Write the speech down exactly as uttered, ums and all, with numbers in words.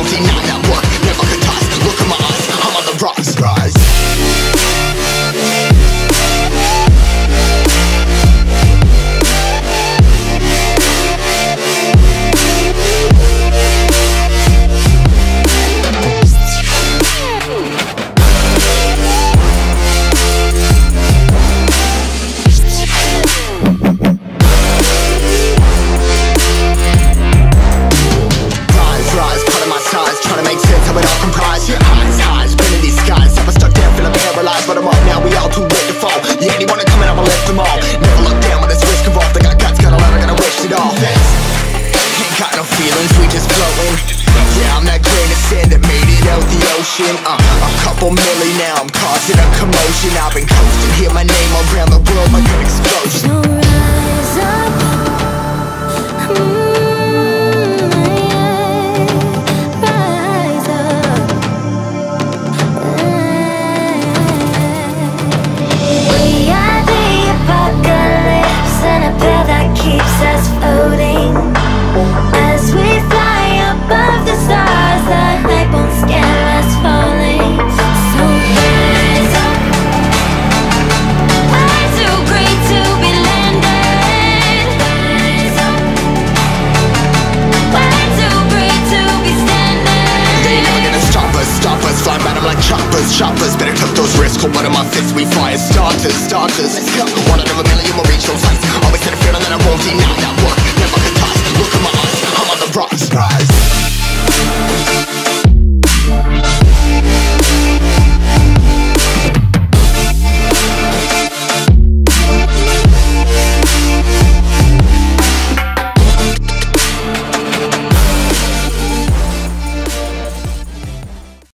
deny that work, never could toss. Look in my eyes, I'm on the rise, rise. But I'm up now, we all too late to fall. Yeah, anyone coming, I'ma lift them all. Never look down when there's risk involved. I got guts, got a lot, I gotta wish it all. Ain't got no feelings, we just floating. Yeah, I'm that grain of sand that made it out the ocean. uh, A couple milli now, I'm causing a commotion. I've been coasting, hear my name around the world like an explosion. So rise up, mm. Keeps us floating as we fly above the stars. The hype won't scare us falling. So rise up. We're too great to be landed. Rise up. We're too great to be standing. They ain't never gonna stop us, stop us. Flying by them like choppers, choppers. Better took those risks. Hold one of my fists, we fire starters, starters. Let's go. One out of a million will reach those heights. Always had a feeling that I won't deny that work, never could toss. Look in my eyes, I'm on the rise, rise.